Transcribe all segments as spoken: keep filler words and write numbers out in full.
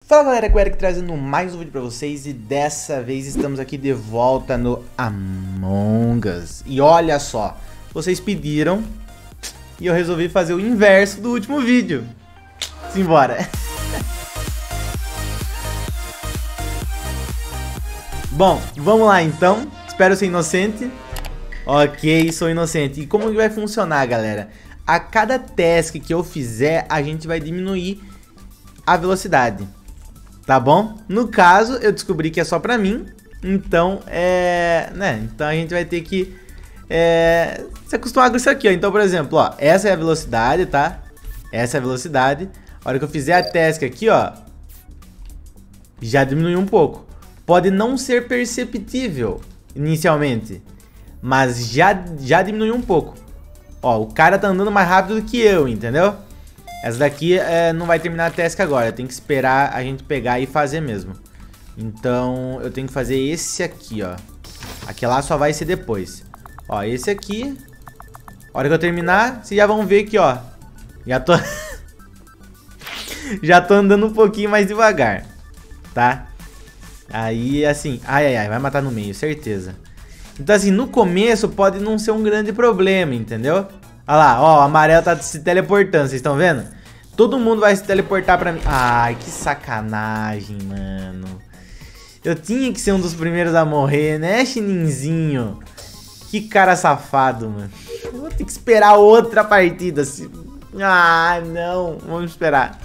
Fala galera, aqui é o Eric trazendo mais um vídeo pra vocês e dessa vez estamos aqui de volta no Among Us. E olha só, vocês pediram e eu resolvi fazer o inverso do último vídeo. Simbora! Bom, vamos lá então, espero ser inocente. Ok, sou inocente. E como que vai funcionar, galera? A cada task que eu fizer, a gente vai diminuir a velocidade. Tá bom? No caso, eu descobri que é só pra mim. Então, é... né? Então a gente vai ter que é, se acostumar com isso aqui, ó. Então, por exemplo, ó, essa é a velocidade, tá? Essa é a velocidade. A hora que eu fizer a task aqui, ó, já diminuiu um pouco. Pode não ser perceptível inicialmente, mas já, já diminuiu um pouco. Ó, o cara tá andando mais rápido do que eu, entendeu? Essa daqui é, não vai terminar a task agora. Tem que esperar a gente pegar e fazer mesmo. Então eu tenho que fazer esse aqui, ó. Aquele lá só vai ser depois. Ó, esse aqui. A hora que eu terminar, vocês já vão ver que, ó, já tô já tô andando um pouquinho mais devagar, tá? Aí assim, ai ai ai, vai matar no meio, certeza. Então assim, no começo pode não ser um grande problema, entendeu? Olha lá, ó, o amarelo tá se teleportando, vocês estão vendo? Todo mundo vai se teleportar pra mim. Ai, que sacanagem, mano. Eu tinha que ser um dos primeiros a morrer, né, Chininzinho? Que cara safado, mano. Eu vou ter que esperar outra partida. Ah, não. Vamos esperar.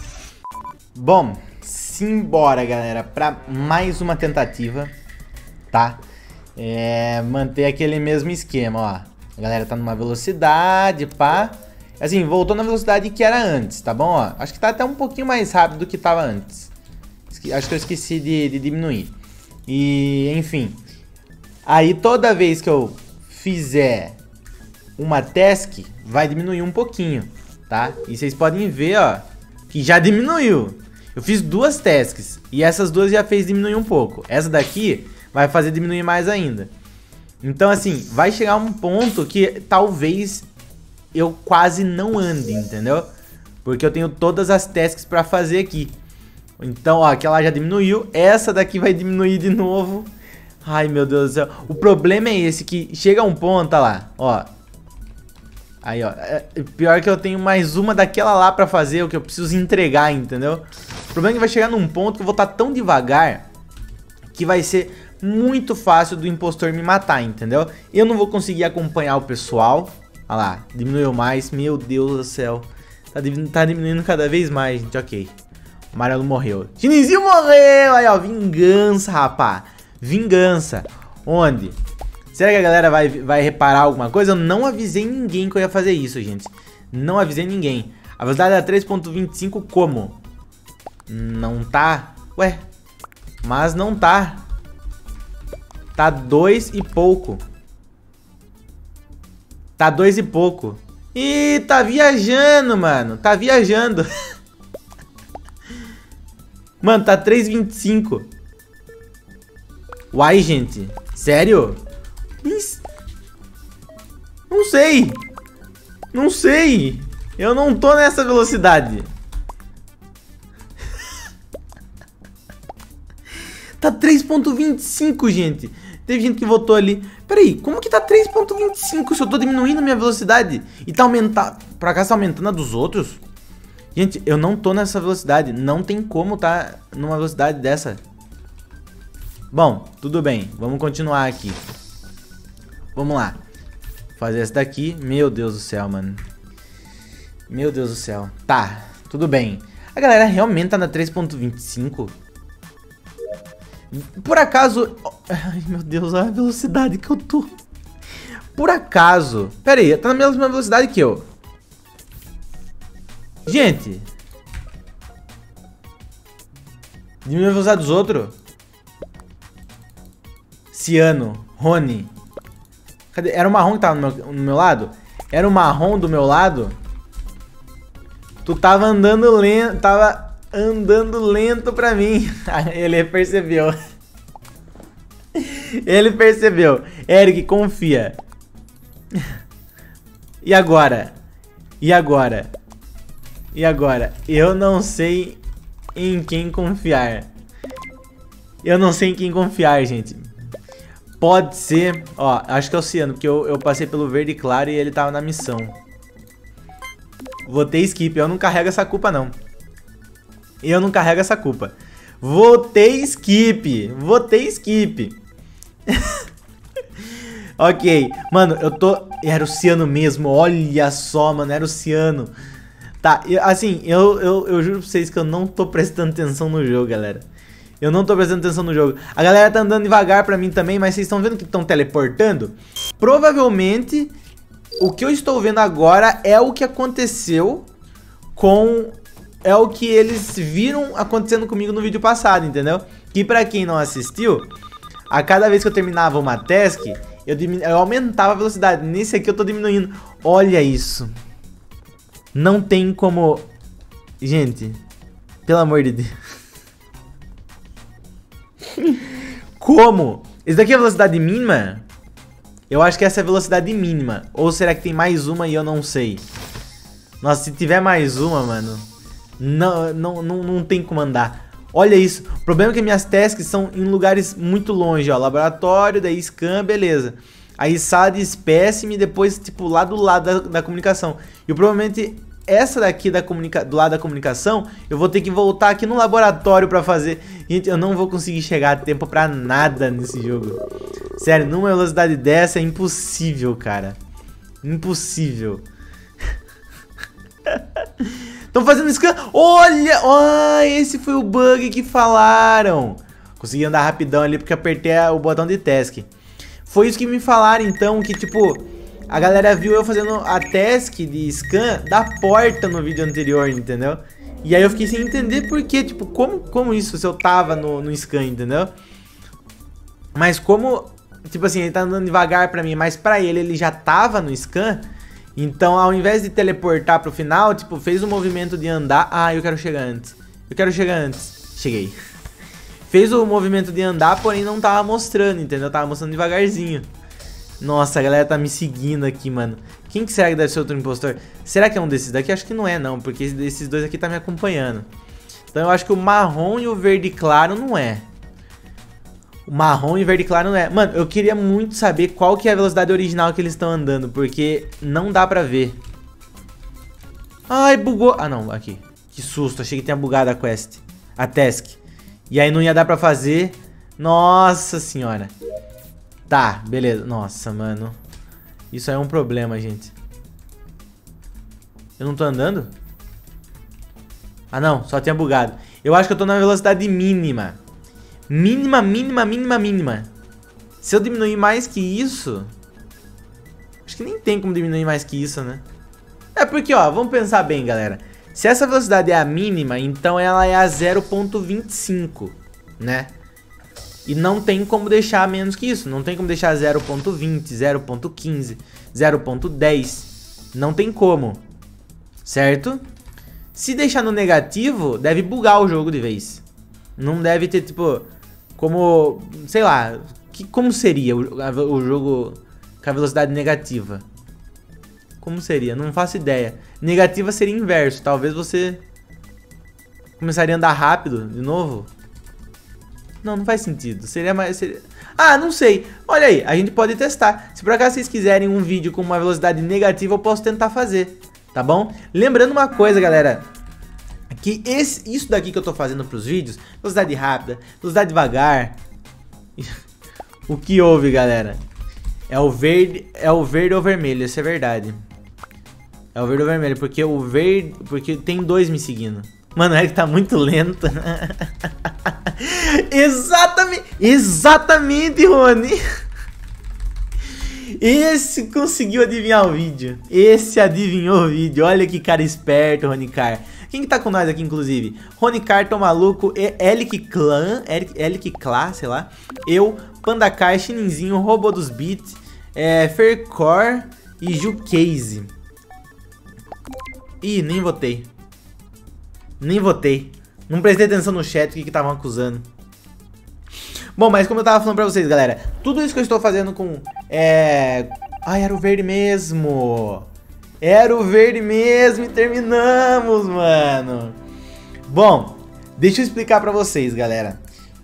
Bom, simbora, galera, pra mais uma tentativa, tá? É, manter aquele mesmo esquema, ó. A galera tá numa velocidade, pá. Assim, voltou na velocidade que era antes, tá bom? Ó, acho que tá até um pouquinho mais rápido do que tava antes. Acho que eu esqueci de, de diminuir. E, enfim. Aí toda vez que eu fizer uma task, vai diminuir um pouquinho, tá? E vocês podem ver, ó, que já diminuiu. Eu fiz duas tasks e essas duas já fez diminuir um pouco. Essa daqui vai fazer diminuir mais ainda. Então assim, vai chegar um ponto que talvez eu quase não ande, entendeu? Porque eu tenho todas as tasks pra fazer aqui. Então, ó, aquela já diminuiu. Essa daqui vai diminuir de novo. Ai, meu Deus do céu. O problema é esse, que chega um ponto, ó lá, ó. Aí, ó. É, pior que eu tenho mais uma daquela lá pra fazer, o que eu preciso entregar, entendeu? O problema é que vai chegar num ponto que eu vou estar tão devagar que vai ser muito fácil do impostor me matar, entendeu? Eu não vou conseguir acompanhar o pessoal. Olha lá, diminuiu mais. Meu Deus do céu. Tá, tá diminuindo cada vez mais, gente. Ok. O amarelo morreu. Chininzinho morreu. Aí, ó. Vingança, rapá. Vingança. Onde? Será que a galera vai, vai reparar alguma coisa? Eu não avisei ninguém que eu ia fazer isso, gente. Não avisei ninguém. A velocidade era três ponto vinte e cinco como? Não tá? Ué. Mas não tá. Tá dois e pouco. Tá dois e pouco. Ih, tá viajando, mano. Tá viajando. Mano, tá três e vinte e cinco. Uai, gente. Sério? Não sei. Não sei. Eu não tô nessa velocidade. Tá três ponto vinte e cinco, gente. Teve gente que votou ali. Peraí, como que tá três ponto vinte e cinco se eu tô diminuindo a minha velocidade? E tá aumentando... Por acaso tá aumentando a dos outros? Gente, eu não tô nessa velocidade. Não tem como tá numa velocidade dessa. Bom, tudo bem. Vamos continuar aqui. Vamos lá. Fazer essa daqui. Meu Deus do céu, mano. Meu Deus do céu. Tá, tudo bem. A galera realmente tá na três ponto vinte e cinco? Por acaso... Ai, meu Deus, olha a velocidade que eu tô. Por acaso... Pera aí, tá na mesma velocidade que eu. Gente. Diminuiu a velocidade dos outros. Ciano, Rony. Cadê? Era o marrom que tava no meu, no meu lado? Era o marrom do meu lado? Tu tava andando lento, tava... andando lento pra mim. Ele percebeu. Ele percebeu. Eric, confia. E agora? E agora? E agora? Eu não sei em quem confiar. Eu não sei em quem confiar, gente. Pode ser... Ó, acho que é o Ciano, porque eu, eu passei pelo verde claro e ele tava na missão. Vou ter skip. Eu não carrego essa culpa, não. Eu não carrego essa culpa. Vou ter skip. Vou ter skip. Ok. Mano, eu tô... Era o Ciano mesmo. Olha só, mano. Era o Ciano. Tá, eu, assim, eu, eu, eu juro pra vocês que eu não tô prestando atenção no jogo, galera. Eu não tô prestando atenção no jogo. A galera tá andando devagar pra mim também, mas vocês estão vendo que estão teleportando? Provavelmente, o que eu estou vendo agora é o que aconteceu com... É o que eles viram acontecendo comigo no vídeo passado, entendeu? Que pra quem não assistiu, a cada vez que eu terminava uma task, eu, diminu... eu aumentava a velocidade. Nesse aqui eu tô diminuindo. Olha isso. Não tem como... Gente, pelo amor de Deus. Como? Isso daqui é a velocidade mínima? Eu acho que essa é a velocidade mínima. Ou será que tem mais uma e eu não sei? Nossa, se tiver mais uma, mano, Não, não, não, não tem como andar. Olha isso. O problema é que minhas tasks são em lugares muito longe, ó. Laboratório, daí scan, beleza. Aí sala de espécime, depois, tipo, lá do lado da, da comunicação. E provavelmente essa daqui da comunica do lado da comunicação, eu vou ter que voltar aqui no laboratório pra fazer. Gente, eu não vou conseguir chegar a tempo pra nada nesse jogo. Sério, numa velocidade dessa é impossível, cara. Impossível. Estão fazendo scan. Olha! Oh, esse foi o bug que falaram. Consegui andar rapidão ali porque apertei o botão de task. Foi isso que me falaram, então, que tipo... A galera viu eu fazendo a task de scan da porta no vídeo anterior, entendeu? E aí eu fiquei sem entender por quê, tipo, como, como isso se eu tava no, no scan, entendeu? Mas como, tipo assim, ele tá andando devagar pra mim, mas pra ele, ele já tava no scan. Então, ao invés de teleportar pro final, tipo, fez o movimento de andar. Ah, eu quero chegar antes. Eu quero chegar antes. Cheguei. Fez o movimento de andar, porém não tava mostrando, entendeu? Tava mostrando devagarzinho. Nossa, a galera tá me seguindo aqui, mano. Quem que será que deve ser outro impostor? Será que é um desses daqui? Acho que não é, não. Porque esses dois aqui tá me acompanhando. Então eu acho que o marrom e o verde claro não é. O marrom e o verde claro não é. Mano, eu queria muito saber qual que é a velocidade original que eles estão andando. Porque não dá pra ver. Ai, bugou. Ah, não, aqui. Que susto, achei que tinha bugado a quest. A task. E aí não ia dar pra fazer. Nossa senhora. Tá, beleza. Nossa, mano. Isso aí é um problema, gente. Eu não tô andando? Ah, não. Só tinha bugado. Eu acho que eu tô na velocidade mínima. Mínima, mínima, mínima, mínima. Se eu diminuir mais que isso... Acho que nem tem como diminuir mais que isso, né? É porque, ó, vamos pensar bem, galera. Se essa velocidade é a mínima, então ela é a zero ponto vinte e cinco, né? E não tem como deixar menos que isso. Não tem como deixar zero ponto vinte, zero ponto quinze, zero ponto dez. Não tem como. Certo? Se deixar no negativo, deve bugar o jogo de vez. Não deve ter, tipo... Como... Sei lá... Que, como seria o, a, o jogo com a velocidade negativa? Como seria? Não faço ideia. Negativa seria inverso. Talvez você... Começaria a andar rápido de novo. Não, não faz sentido. Seria mais... Seria... Ah, não sei. Olha aí, a gente pode testar. Se por acaso vocês quiserem um vídeo com uma velocidade negativa, eu posso tentar fazer. Tá bom? Lembrando uma coisa, galera. Que esse, isso daqui que eu tô fazendo pros vídeos, velocidade rápida, velocidade devagar. O que houve, galera? É o verde, é o verde ou vermelho, isso é verdade. É o verde ou vermelho, porque o verde... Porque tem dois me seguindo. Mano, o Eric tá muito lento. Exatamente, exatamente, Rony. Esse conseguiu adivinhar o vídeo. Esse adivinhou o vídeo. Olha que cara esperto, Ronicar. Quem que tá com nós aqui, inclusive? Ronicar, Tô Maluco, Elic Clan, Elic Clá, sei lá. Eu, Pandacar, Chininzinho, Robô dos Beats, é, Faircore e Jucase. Ih, nem votei. Nem votei. Não prestei atenção no chat, o que que estavam acusando. Bom, mas como eu tava falando pra vocês, galera, tudo isso que eu estou fazendo com... É... Ai, era o verde mesmo. Era o verde mesmo e terminamos, mano. Bom, Deixa eu explicar pra vocês, galera.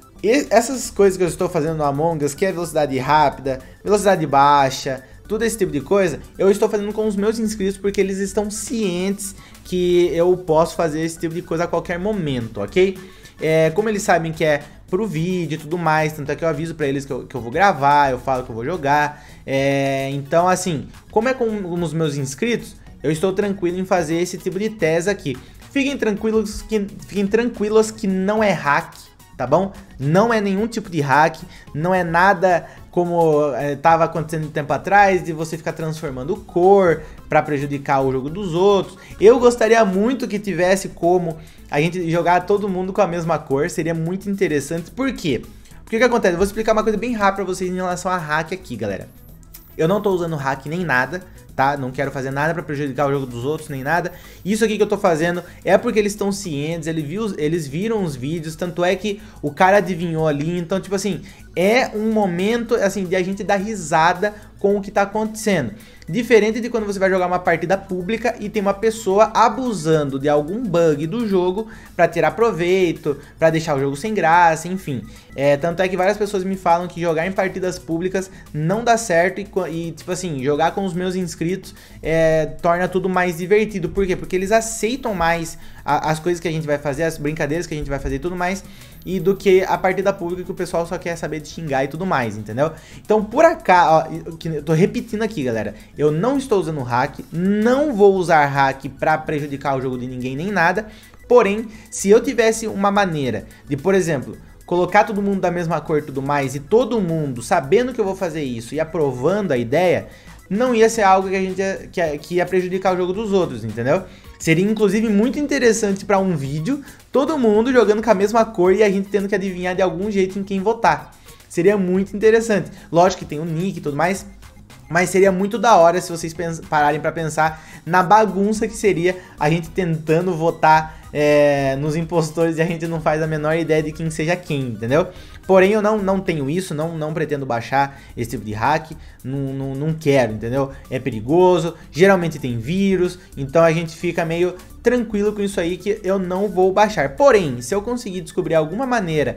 E essas coisas que eu estou fazendo no Among Us, que é velocidade rápida, velocidade baixa, tudo esse tipo de coisa, eu estou fazendo com os meus inscritos porque eles estão cientes que eu posso fazer esse tipo de coisa a qualquer momento, ok? É, como eles sabem que é pro vídeo e tudo mais, tanto é que eu aviso pra eles que eu, que eu vou gravar, eu falo que eu vou jogar. É, então, assim, como é com os meus inscritos, eu estou tranquilo em fazer esse tipo de tese aqui. Fiquem tranquilos que, fiquem tranquilos que não é hack, tá bom? Não é nenhum tipo de hack, não é nada como estava é, acontecendo um tempo atrás, de você ficar transformando cor para prejudicar o jogo dos outros. Eu gostaria muito que tivesse como a gente jogar todo mundo com a mesma cor, seria muito interessante. Por quê? Porque o que acontece? Eu vou explicar uma coisa bem rápida pra vocês em relação a hack aqui, galera. Eu não tô usando hack nem nada, tá? Não quero fazer nada pra prejudicar o jogo dos outros, nem nada. Isso aqui que eu tô fazendo é porque eles estão cientes, eles, viu, eles viram os vídeos, tanto é que o cara adivinhou ali. Então, tipo assim, é um momento, assim, de a gente dar risada com o que tá acontecendo. Diferente de quando você vai jogar uma partida pública e tem uma pessoa abusando de algum bug do jogo pra tirar proveito, pra deixar o jogo sem graça, enfim. É, tanto é que várias pessoas me falam que jogar em partidas públicas não dá certo e, e tipo assim, jogar com os meus inscritos é, torna tudo mais divertido. Por quê? Porque eles aceitam mais a, as coisas que a gente vai fazer, as brincadeiras que a gente vai fazer e tudo mais, e do que a partida pública que o pessoal só quer saber de xingar e tudo mais, entendeu? Então, por acaso, eu tô repetindo aqui, galera, eu não estou usando hack, não vou usar hack pra prejudicar o jogo de ninguém nem nada, porém, se eu tivesse uma maneira de, por exemplo, colocar todo mundo da mesma cor e tudo mais, e todo mundo sabendo que eu vou fazer isso e aprovando a ideia, não ia ser algo que a gente ia, que, que ia prejudicar o jogo dos outros, entendeu? Seria inclusive muito interessante para um vídeo, todo mundo jogando com a mesma cor e a gente tendo que adivinhar de algum jeito em quem votar. Seria muito interessante. Lógico que tem o nick e tudo mais, mas seria muito da hora se vocês pararem para pensar na bagunça que seria a gente tentando votar é, nos impostores e a gente não faz a menor ideia de quem seja quem, entendeu? Porém, eu não, não tenho isso, não, não pretendo baixar esse tipo de hack, não, não, não quero, entendeu? É perigoso, geralmente tem vírus, então a gente fica meio tranquilo com isso aí que eu não vou baixar. Porém, se eu conseguir descobrir alguma maneira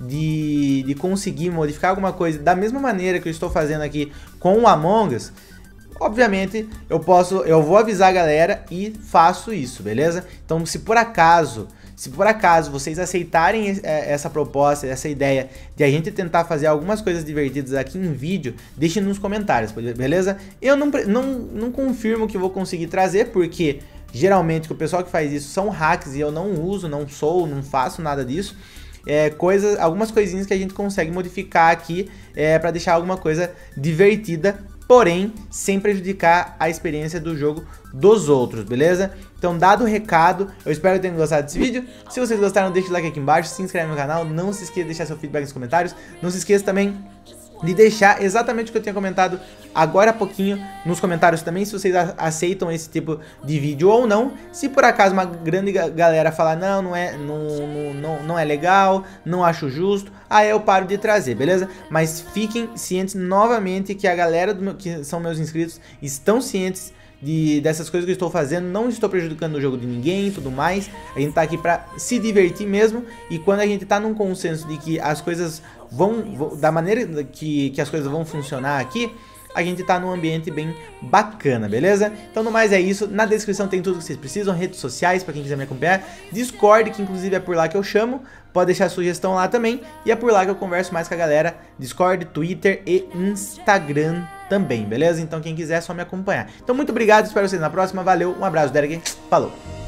de, de conseguir modificar alguma coisa da mesma maneira que eu estou fazendo aqui com o Among Us, obviamente eu posso, eu vou avisar a galera e faço isso, beleza? Então, se por acaso... Se por acaso vocês aceitarem essa proposta, essa ideia de a gente tentar fazer algumas coisas divertidas aqui em vídeo, deixem nos comentários, beleza? Eu não, não, não confirmo que vou conseguir trazer, porque geralmente o pessoal que faz isso são hacks e eu não uso, não sou, não faço nada disso. É, coisas, algumas coisinhas que a gente consegue modificar aqui é, para deixar alguma coisa divertida, porém sem prejudicar a experiência do jogo dos outros, beleza? Então, dado o recado, eu espero que tenham gostado desse vídeo. Se vocês gostaram, deixa o like aqui embaixo, se inscreve no canal, não se esqueça de deixar seu feedback nos comentários, não se esqueça também de deixar exatamente o que eu tinha comentado agora há pouquinho nos comentários também, se vocês aceitam esse tipo de vídeo ou não. Se por acaso uma grande galera falar não, não é, não, não, não é legal, não acho justo, aí eu paro de trazer, beleza? Mas fiquem cientes novamente que a galera do meu, que são meus inscritos estão cientes de, dessas coisas que eu estou fazendo, não estou prejudicando o jogo de ninguém e tudo mais. A gente tá aqui pra se divertir mesmo, e quando a gente tá num consenso de que as coisas vão, vão da maneira que, que as coisas vão funcionar aqui, a gente tá num ambiente bem bacana, beleza? Então, no mais é isso, na descrição tem tudo que vocês precisam, redes sociais pra quem quiser me acompanhar, Discord, que inclusive é por lá que eu chamo, pode deixar sugestão lá também, e é por lá que eu converso mais com a galera, Discord, Twitter e Instagram também, beleza? Então quem quiser é só me acompanhar. Então muito obrigado, espero vocês na próxima, valeu, um abraço, Derek, falou!